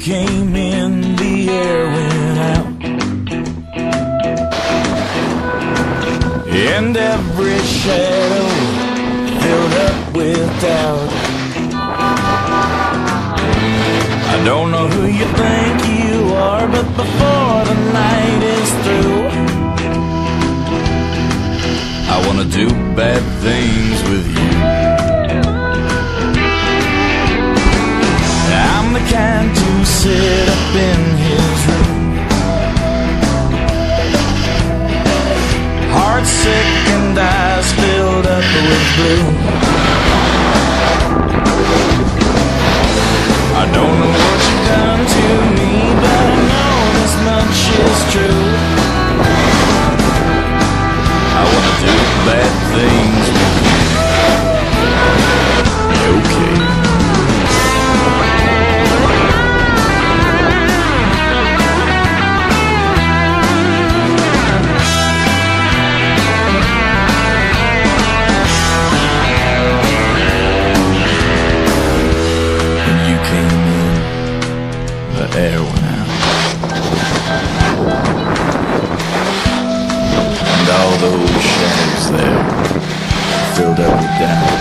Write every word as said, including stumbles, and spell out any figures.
came in, the air went out, and every shadow filled up with doubt. I don't know who you think you are, but before the night is through, I wanna do bad things with you. I'm the kind to sit up in his room, heart sick and eyes filled up with blue. I don't know what you've done to me, but I know this much is true. I wanna do bad things with you. Okay. Air went out, and all those shadows there filled up with doubt.